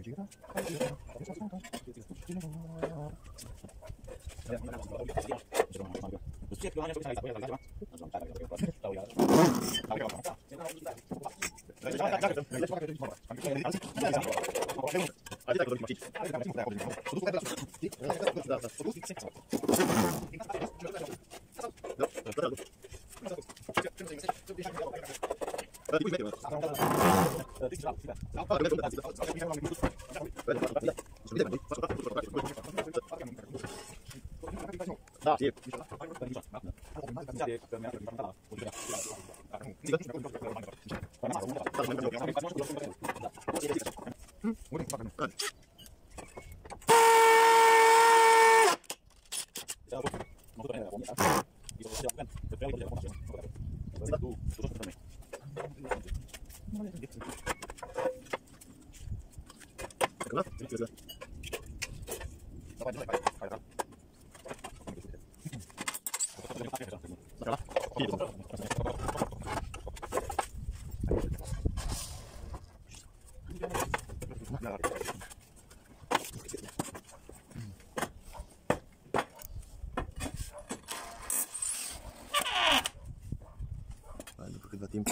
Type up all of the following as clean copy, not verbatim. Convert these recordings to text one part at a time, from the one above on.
După câtva timp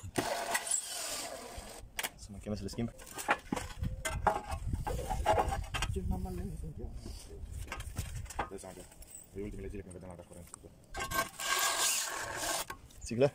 să mă cheme să le schimb. E ultimele zile când vedem la curent. Țiglă?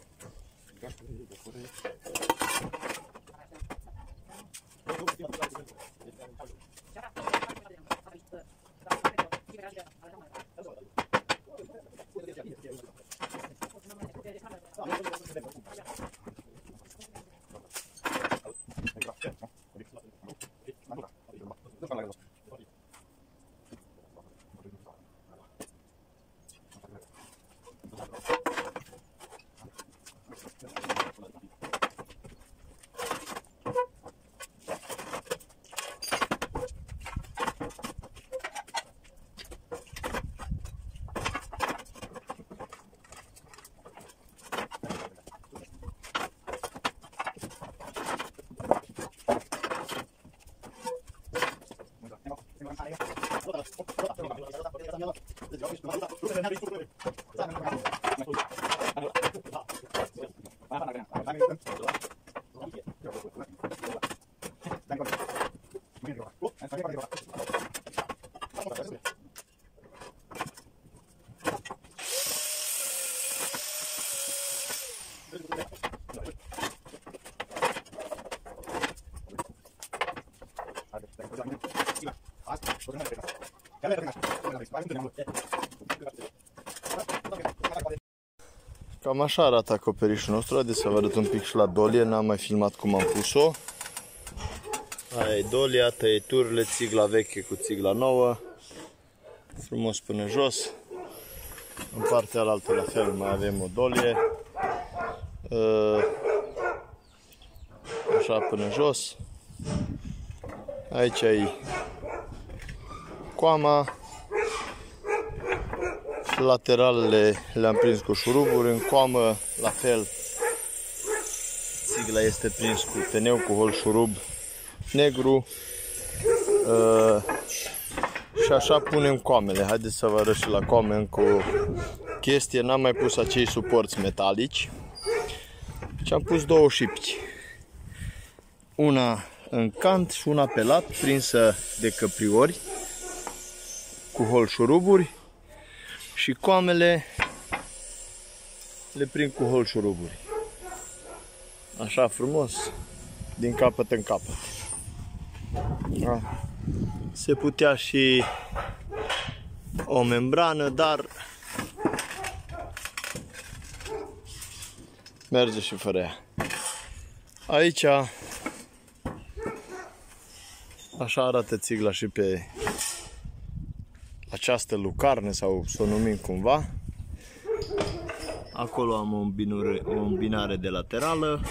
Cam așa arată acoperișul nostru, haideți să vă arăt un pic și la dolie, n-am mai filmat cum am pus-o. Aia e dolia, tăieturile, țigla veche cu țigla nouă, frumos până jos. În partea alaltă la fel mai avem o dolie, așa până jos. Aici e coama. Lateralele le-am prins cu șuruburi, în coamă la fel țigla este prins cu teneu, cu hol șurub negru și așa punem coamele. Haideți să vă arăt și la coame încă o chestie, n-am mai pus acei suporți metalici și am pus două șipci, una în cant și una pe lat, prinsă de căpriori cu hol șuruburi. Și coamele le prind cu hol șuruburi. Așa frumos, din capăt în capăt. Se putea și o membrană, dar merge și fără ea. Aici așa arată țigla și pe această lucarne, sau să o numim cumva. Acolo am o îmbinare de laterală.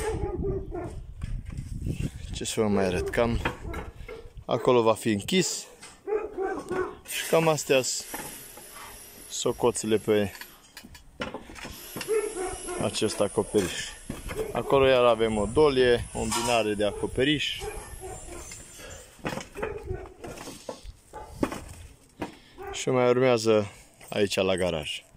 Ce să vă mai arăt? Cam acolo va fi închis. Și cam astea sunt socoțile pe acest acoperiș. Acolo iar avem o dolie, o îmbinare de acoperiș. și mai urmează aici la garaj.